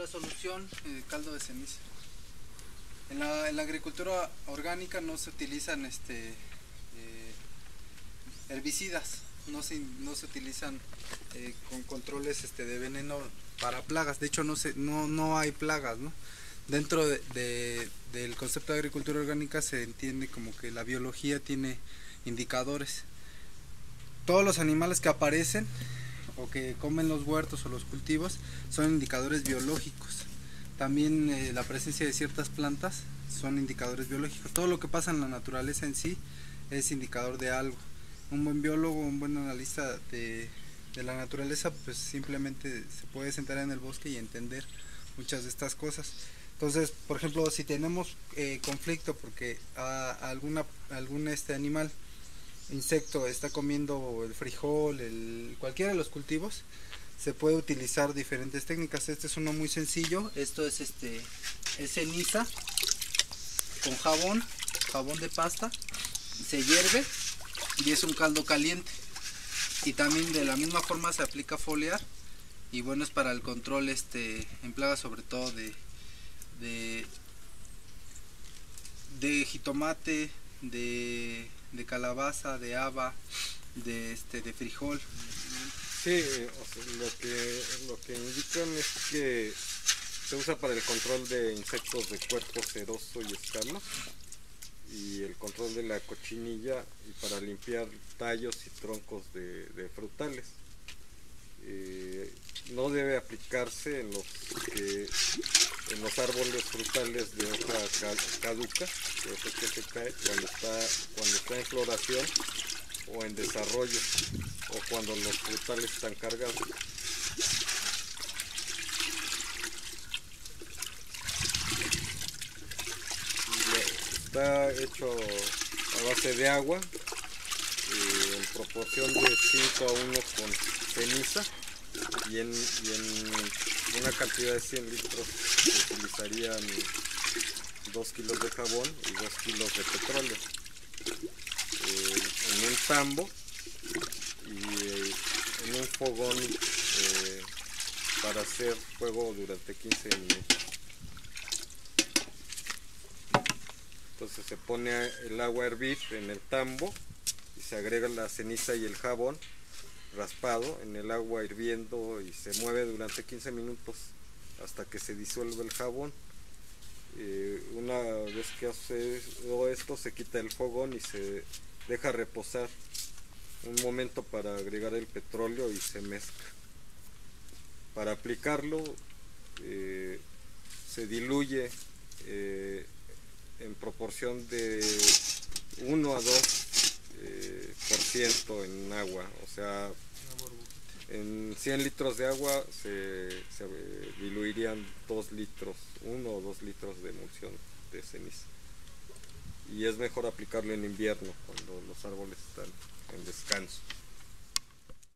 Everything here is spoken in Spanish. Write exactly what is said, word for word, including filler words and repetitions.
otra solución, eh, caldo de ceniza. En la, en la agricultura orgánica no se utilizan este, eh, herbicidas, no se, no se utilizan eh, con controles este, de veneno para plagas. De hecho no, se, no, no hay plagas, ¿no? Dentro de, de, del concepto de agricultura orgánica se entiende como que la biología tiene indicadores. Todos los animales que aparecen o que comen los huertos o los cultivos son indicadores biológicos. También eh, la presencia de ciertas plantas son indicadores biológicos. Todo lo que pasa en la naturaleza en sí es indicador de algo. Un buen biólogo, un buen analista de, de la naturaleza, pues simplemente se puede sentar en el bosque y entender muchas de estas cosas. Entonces, por ejemplo, si tenemos eh, conflicto porque a, a alguna, algún este animal, insecto, está comiendo el frijol, el, cualquiera de los cultivos, se puede utilizar diferentes técnicas. Este es uno muy sencillo. Esto es este es ceniza con jabón, jabón de pasta, se hierve y es un caldo caliente. Y también de la misma forma se aplica foliar y bueno, es para el control este en plagas, sobre todo de de, de jitomate, de, de calabaza, de haba, de este de frijol. Sí, o sea, lo que lo que indican es que se usa para el control de insectos de cuerpo ceroso y escamas, y el control de la cochinilla, y para limpiar tallos y troncos de, de frutales. Eh, no debe aplicarse en los que, en los árboles frutales de hoja caduca, de hoja que se cae cuando está cuando está en floración o en desarrollo, o cuando los frutales están cargados. Está hecho a base de agua, eh, en proporción de cinco a uno con ceniza, y en, y en una cantidad de cien litros se utilizarían dos kilos de jabón y dos kilos de petróleo. Eh, en un tambo y eh, en un fogón eh, para hacer fuego durante quince minutos. Entonces se pone el agua a hervir en el tambo y se agrega la ceniza y el jabón raspado en el agua hirviendo y se mueve durante quince minutos hasta que se disuelve el jabón. Eh, una vez que hace esto, se quita el fogón y se deja reposar un momento para agregar el petróleo y se mezcla. Para aplicarlo eh, se diluye eh, en proporción de uno a dos por ciento en agua, o sea, en cien litros de agua se, se diluirían dos litros, uno o dos litros de emulsión de ceniza. Y es mejor aplicarlo en invierno, cuando los árboles están en descanso.